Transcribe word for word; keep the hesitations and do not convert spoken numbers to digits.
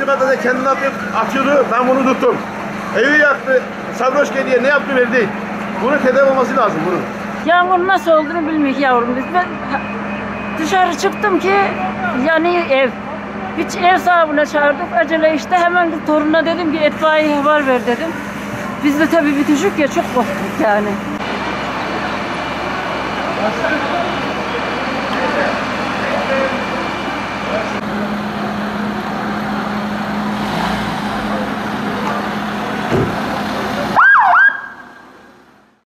Üçüncü kata da kendini atıp atıyordu. Ben bunu tuttum. Evi yaktı. Sabroşke diye ne yaptı belli değil. Bunun tedavi olması lazım bunun. Yağmur nasıl olduğunu bilmiyoruz yavrum biz. Ben dışarı çıktım ki yani ev. Hiç ev sahibine çağırdık. Acele işte hemen torununa dedim ki itfaiye haber ver dedim. Biz de tabii bir düşük ya çok korktuk yani.